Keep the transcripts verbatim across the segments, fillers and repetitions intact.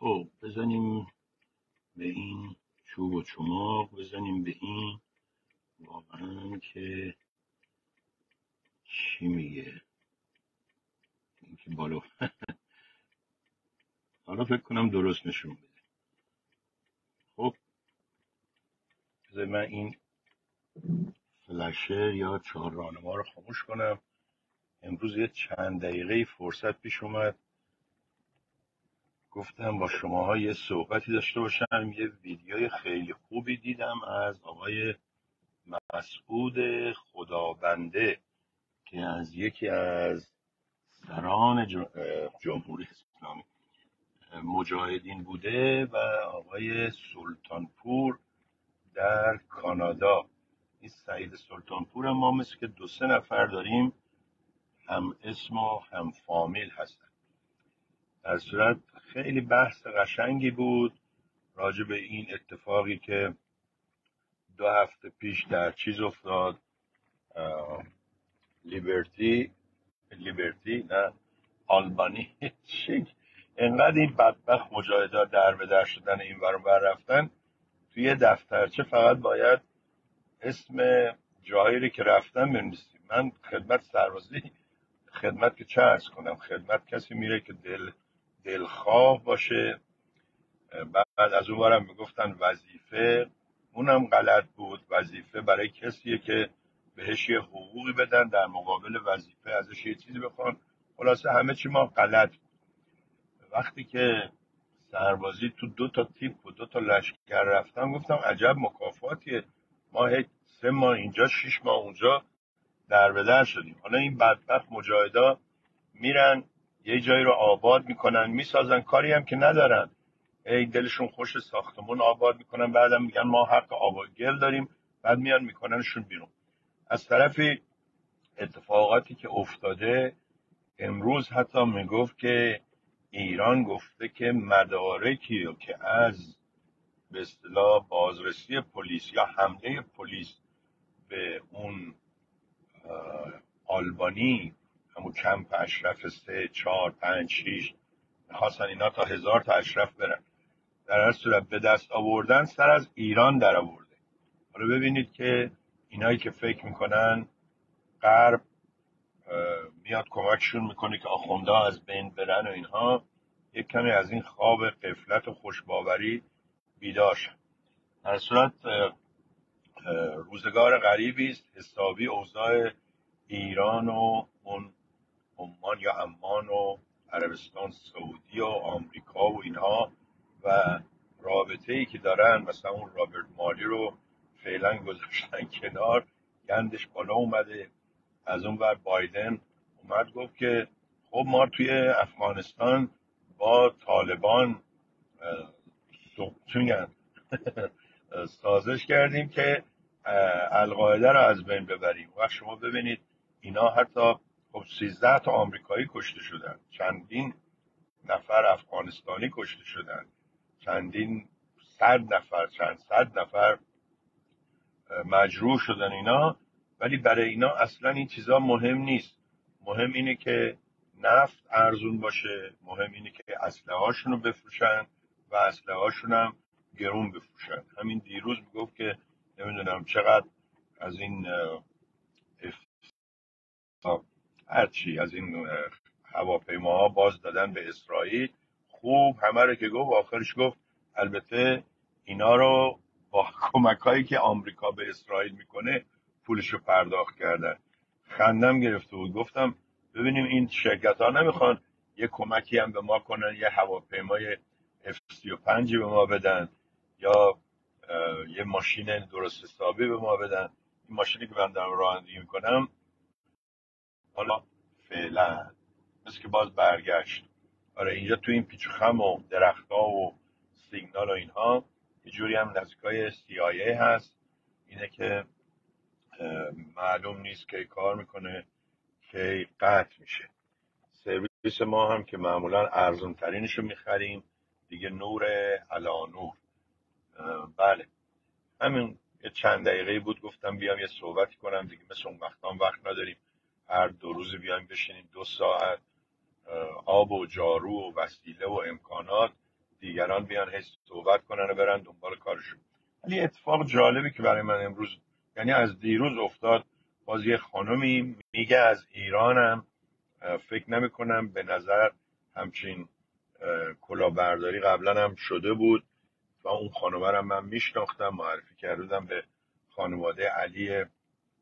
خب بزنیم به این چوب و چماق، بزنیم به این واقعا که چی میگه این که بالا. حالا فکر کنم درست نشون بده. خب بذار من این فلشه یا چهار راهنما رو خاموش کنم. امروز یه چند دقیقه فرصت پیش اومد، گفتم با شماها یه صحبتی داشته باشم. یه ویدیوی خیلی خوبی دیدم از آقای مسعود خدابنده که از یکی از سران جمهوری اسلامی مجاهدین بوده و آقای سلطانپور در کانادا. این سعید سلطانپور هم ما مثل که دو سه نفر داریم هم اسم و هم فامیل هستن. در صورت خیلی بحث قشنگی بود راجع به این اتفاقی که دو هفته پیش در چیز افتاد، لیبرتی لیبرتی نه آلبانی. انقدر این بدبخت مجاهدا در به در شدن این ور اون ور رفتن، توی دفترچه فقط باید اسم جایی که رفتن بنویسیم. من خدمت سربازی، خدمت که چه عرض کنم، خدمت کسی میره که دل دلخواه باشه. بعد از اون ورم میگفتن وظیفه، اونم غلط بود. وظیفه برای کسیه که بهش یه حقوقی بدن، در مقابل وظیفه ازش یه چیزی بخوان. خلاصه همه چی ما غلط بود. وقتی که سربازی تو دو تا تیپ و دو تا لشکر رفتم، گفتم عجب مکافاتیه، ما هیچ سه ماه اینجا شش ماه اونجا در به در شدیم. حالا این بدبخت مجاهدا میرن یه جایی رو آباد میکنن، میسازن، کاری هم که ندارن، ای دلشون خوش ساختمون آباد میکنن، بعدم میگن ما حق آب و گل داریم، بعد میان میکننشون بیرون. از طرفی اتفاقاتی که افتاده امروز، حتی میگفت که ایران گفته که مدارکی رو که از به اصطلاح بازرسی پلیس یا حمله پلیس به اون آلبانی، همون کمپ اشرف سه چهار پنج شیش، خواستن اینا تا هزار تا اشرف برن، در هر صورت به دست آوردن سر از ایران در آورده. حالا ببینید که اینایی که فکر میکنن غرب میاد کمکشون میکنه که آخونده از بین برن و اینها، یک کمی از این خواب غفلت و خوشباوری بیدار شن. در صورت روزگار غریبی است. حسابی اوضاع ایران و اون عمان یا عمان و عربستان سعودی و آمریکا و اینها و رابطه ای که دارن، مثلا اون رابرت مالی رو فعلا گذاشتن کنار، گندش بالا اومده. از اون ور بایدن اومد گفت که خب ما توی افغانستان با طالبان چون سازش کردیم که القاعده رو از بین ببریم. و شما ببینید اینا حتی خب سیزده تا آمریکایی کشته شدن، چندین نفر افغانستانی کشته شدن، چندین صد نفر چند صد نفر مجروح شدن اینا. ولی برای اینا اصلا این چیزا مهم نیست. مهم اینه که نفت ارزون باشه، مهم اینه که اسلحه هاشون رو بفروشن و اسلحه هاشون هم گرون بفروشن. همین دیروز میگفت که نمیدونم چقدر از این هرچی از این هواپیماها باز دادن به اسرائیل. خوب همه رو که گفت، آخرش گفت البته اینا رو با کمکایی که آمریکا به اسرائیل میکنه پولشو پرداخت کردن. خندم گرفته بود. گفتم ببینیم این شرکت ها نمیخوان یه کمکی هم به ما کنن، یه هواپیمای اف سی و پنج به ما بدن یا یه ماشین درست حسابی به ما بدن. این ماشینی که من دارم رانندگی میکنم حالا فعلا مثل که باز برگشت. آره اینجا تو این پیچ و خم و درخت‌ها و سیگنال و اینها یه جوری هم نزدیکای سی آی ای هست، اینه که معلوم نیست که کار میکنه که قطع میشه. سرویس ما هم که معمولا ارزون ترینشو میخریم دیگه، نور علا نور. بله همین یه چند دقیقه بود گفتم بیام یه صحبتی کنم دیگه. مثل اون وقتا هم وقت نداریم هر دو روز بیایم بشینیم دو ساعت آب و جارو و وسیله و امکانات دیگران بیان هی صحبت کنن و برن دنبال کارشون. ولی اتفاق جالبی که برای من امروز، یعنی از دیروز افتاد، باز یه خانمی میگه از ایرانم، فکر نمی کنم به نظر همچین کلاهبرداری قبلا هم شده بود و اون خانومه رو من میشناختم، معرفی کردم به خانواده علی اه،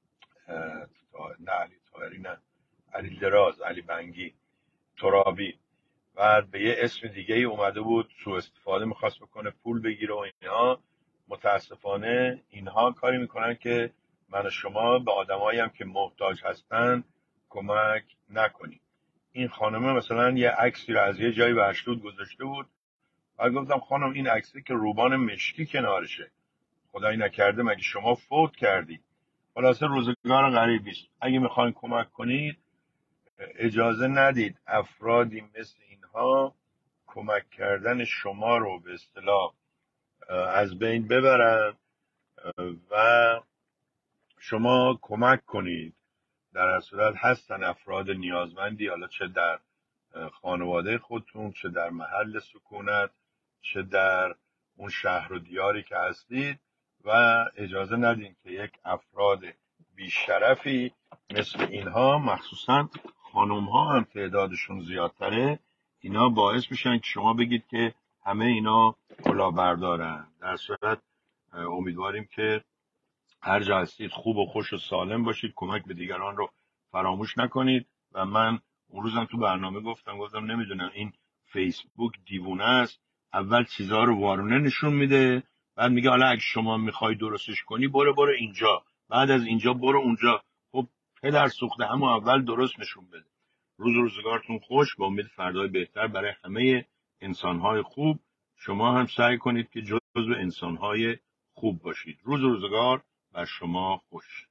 نه علی طاهری، نه علی دراز، علی بنگی ترابی، بعد به یه اسم دیگه ای اومده بود سوء استفاده میخواست بکنه، پول بگیره و اینها. متاسفانه اینها کاری میکنن که من و شما به آدمایی هم که محتاج هستن کمک نکنیم. این خانمه مثلا یه عکسی رو از یه جایی برشتود گذاشته بود و گفتم خانم این عکسی که روبان مشکی کنارشه، خدایی نکرده مگه شما فوت کردی؟ خلاصه روزگار غریبی است. اگه میخواین کمک کنید اجازه ندید افرادی مثل اینها کمک کردن شما رو به اصطلاح از بین ببرن و شما کمک کنید. در هر صورت هستن افراد نیازمندی، حالا چه در خانواده خودتون، چه در محل سکونت، چه در اون شهر و دیاری که هستید، و اجازه ندین که یک افراد بیشرفی مثل اینها، مخصوصا خانم ها هم تعدادشون زیادتره، اینا باعث میشن که شما بگید که همه اینا کلاهبردارن. در صورت امیدواریم که هر جا هستید خوب و خوش و سالم باشید، کمک به دیگران رو فراموش نکنید. و من اون روزم تو برنامه گفتم گفتم نمیدونم این فیسبوک دیوونه است، اول چیزها رو وارونه نشون میده، بعد میگه حالا اگه شما میخوای درستش کنی برو برو اینجا، بعد از اینجا برو اونجا. خب پدر سوخته، همون اول درست نشون بده. روز روزگارتون خوش، با امید فردای بهتر برای همه انسانهای خوب. شما هم سعی کنید که جزو انسانهای خوب باشید. روز روزگار بر شما خوش.